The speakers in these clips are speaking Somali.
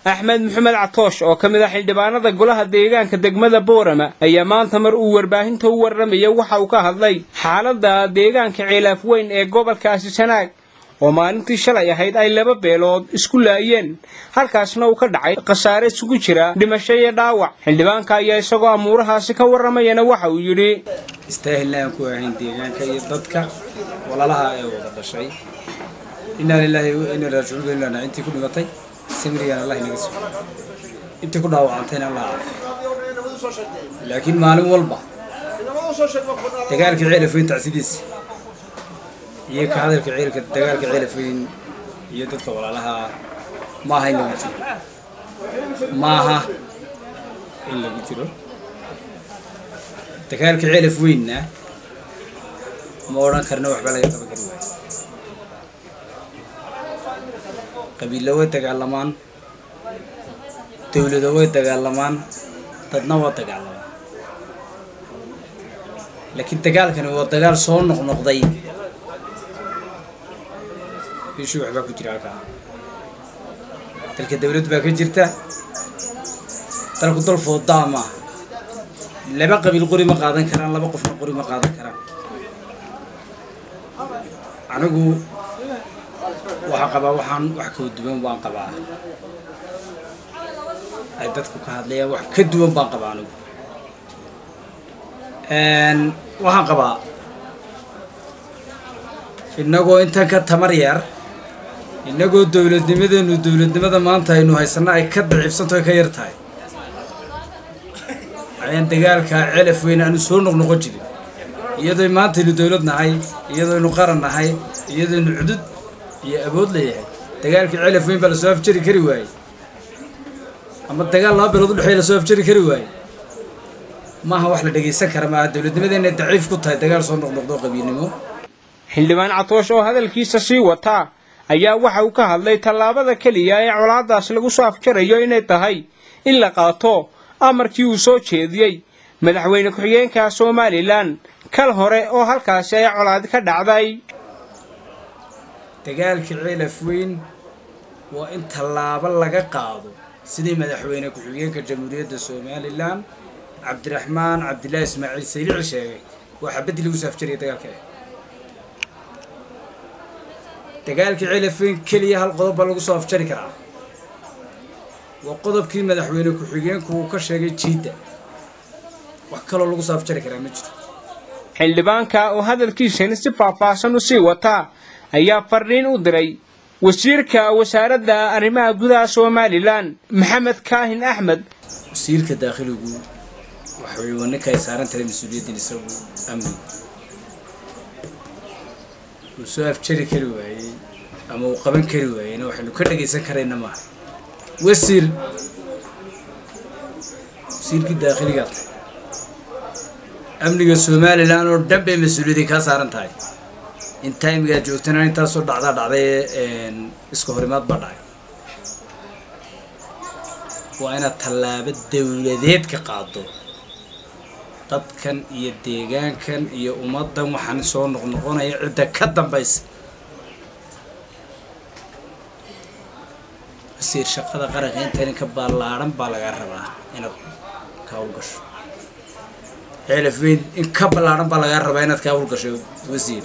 أحمد محمد عطوش أو كمذا حلبانا ذا قولها ديغان كدقمذا بورما أي مانتا مرؤو ورباهن تو ورمي يوحا وكاهضلي حالة دا ديغان كعيلاف وين اي قوبل كاسي سناك ومaalintii shalay ahayd ay laba beelood isku laayeen halkaasna uu ka dhacay qasaare isugu jira dhimasho iyo dhaawac xildhibaanka ayaa isagoo amuurahaasi ka waramayna waxa uu yiri istaahilaan ku ahayn deegaanka iyo dadka walaalaha ay wada dhashay inna lillahi wa inna ilaihi raaji'uun intii ku dhimatay samiriyan Allah inaga soo intii ku dhaawacantayna Allah laakiin maalin walba dagaalka ciidafayn tacsidiis iyo ka hadalka ciidanka dagaalka ciidafayn iyo dadka walaalaha ma aha in lagu jiro dagaalka ciidafaynna ma oran karno waxba laga qaban kari waayo qabiilo way dagaalamaan dawlado way dagaalamaan dadna waa dagaalamaan laakiin dagaalkani waa dagaal soo noqnoqday بيشو waxba ku jira halka dalka dawladda baa ka jirta dalku dal foodaama laba qabiil qori ma qaadan karaan laba qof qori ma qaadan karaan anigu waxa qaba waxaan wax ka duwan baan qabaa ay dadku ka hadlayaan wax ka duwan baan qabaa anigu waxaan qabaa inagoo intaan ka tamar yar inagoo dawladnimada maanta aynu haysana ay ka daciifsanto ka yar tahay ayaan dagaalka cilaf weyn aanu soo noqnoqon jirin iyadoo maanta aynu dawlad nahay iyadoo aynu qaran nahay iyadoo aynu cudud iyo awood leeyahay dagaalka cilaf weyn baa la soo afjari kari waayay ama dagaal laba bilood u dhaxeeya la soo afjari kari waayay maaha wax la dhageysan kara ma dawladnimadeena daciif ku tahay dagaal soo noqnoqdo qabiilnimo xildhibaan Catoosh oo hadalkiisa sii wata ayaa waxa uu ka hadlay tallaabada kaliya ee colaadaas lagu soo afjarayo inay tahay in la qaato amarkii uu soo jeediyay madaxweyne ku-xigeenka Soomaaliland kal hore oo halkaas ay colaad ka dhacday dagaalka ciilaf weyn waa in tallaabo laga qaado sidii madaxweyne ku-xigeenka Jamhuuriyadda Soomaaliland Cabdiraxmaan Cabdilaahi Ismaaciil Saylici sheegay waxa bedel lagu soo afjariyay dagaalka dagaalka ciidafayn kaliya hal qodob lagu soo afjari karaa waa qodobkii madaxweyne ku-xigeenku uu ka sheegay jiida wax kale lagu soo afjari karaa ma jiro xildhibaanka oo hadalkiisa si faahfaahsan u sii wata ayaa fariin u diray wasiirka wasaaradda arrimaha gudaha Soomaaliland Maxamed Kaahin Axmed wasiirka dakhligu waxa uu wanaka ay saaran tahay mas'uuliyadda isagu amni soo afjari kari waayay ama uu qaban kari waayayna waxaanu ka dhageysan karayna ma wasiirka dakhliga amniga Soomaaliland oo dhanbe mas'uuliyadda ka saaran tahay inta imiga joogtana inta soo dhacday isku horimaad ba dhacay waa ina tallaabo dawladeed ka qaado dadkan iyo deegaankan iyo ummadan waxaan soo noqnoqonaya cid ka dambaysa wasiir shaqada qaranka inta ka ballaaran baa laga rabaa inaad ka hawlgasho cilaf weyn in ka ballaaran baa laga rabaa inaad ka hawlgasho wasiir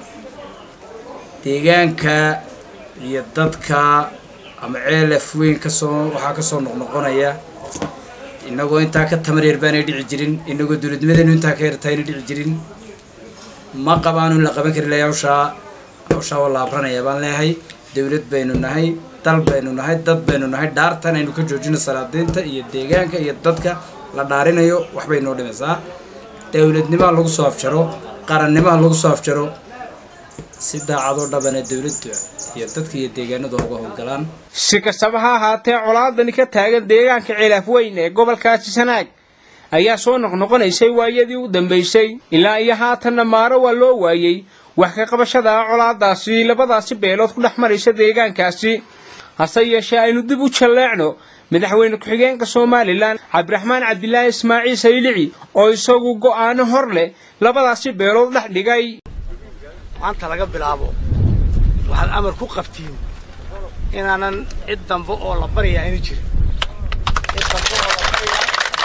deegaanka iyo dadka ama cilaf weyn ka soo waxa ka soo noqnoqonaya inagoo inta ka tamar yar baan dhici jirin inagoo dawladnimadeenu inta ka yartayna dhici jirin ma qabaanu la qaban kari hawsha wala abranaya baan leeyahay dawlad baynu nahay dal baynu nahay dad baynu nahay dhaartan aynu ka joojino salaadiinta iyo deegaanka iyo dadka la dhaarinayo wax bay noo dhimaysaa dawladnimada lagu soo afjaro qarannimada lagu soo afjaro sida cado dhabana dawladda iyo dadka iyo deegaanada uga howlgalaan si kastaba ha ahaatee colaadani ka taagan deegaanka ciilaaf weyn ee gobolkaasi Sanaag ayaa soo noqnoqonaysay waayadii u dambeysay ilaa iyo haatanna maaro waa loo waayay wax ka qabashada colaadaasi labadaasi beelood ku dhaxmaraysa deegaankaasi hase yeeshee aynu dib u jaleecno madaxweyne ku-xigeenka Soomaaliland Cabdiraxmaan Cabdilaahi Ismaaciil Saylici oo isagu go'aan hor leh labadaasi beelood dhex dhigay maanta laga bilaabo waxaad amar ku qabtiin إن أنا إدم فوق ولا بريا إني جري إدم فوق ولا بريا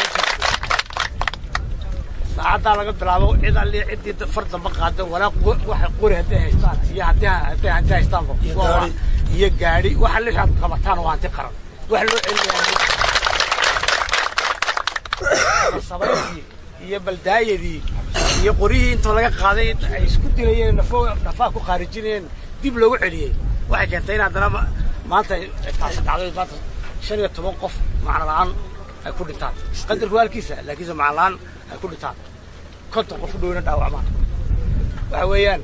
ساعات على قبل العبو إذا اللي عدي فرد مقعد ولا واحد قوري هديه إستان هي إستان فوق هي قاري واحد ليش قبطان وانت قرن واحد له الصبايا هي بلداية دي هي قريه أنت ولا قاعدين يسكت لي نفاق خارجين ديب لو عليه واحد كانتين عندنا ما أنت تعالوا ما شنو توقف مع الآن هيكون تان قدر هو الكيسة لكن مع الآن هيكون تان كنت قف دون الدعوة وحويان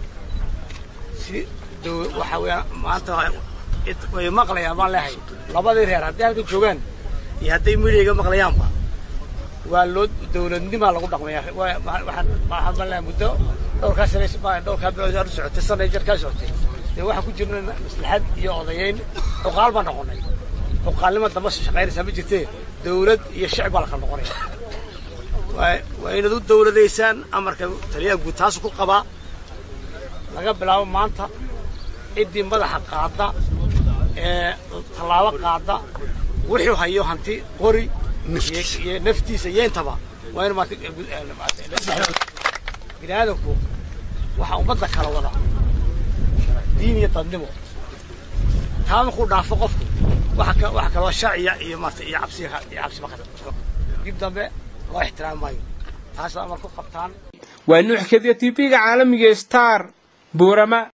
وحويان ما أنت ويمقلي يا مال لحي لبادي رير هدي هدي جوجان يهدي ميليجا مقليان با واللود دولة ما لقوا دقمة يا أخي واحد ملا مدة دور كاسريس ما دور كابل جار سعود السنة يجر كاسرتي واحد كل جبنا مثل حد يقضيين وقال ما نقولي وقال لما تمشي غير سبب جتة دولة الشعب على خلنا قرية وين ذو الدولة ليسان أمريكا تريا قطاس كل قبا لقب لا ما أنت إدي مدح قاعدة طلعوا قاعدة وحيو هيو هنتي قري نفتي سيين تبع وين ما جنادكوا وحاول بدك على وضع دين يتنمو تام خود نافقف وحكى الشعي يعبسي ما خد جدا بقى الله احترام ماي هذا أمركم قبطان وإنه حكاية تيبيك عالمي ستار بورما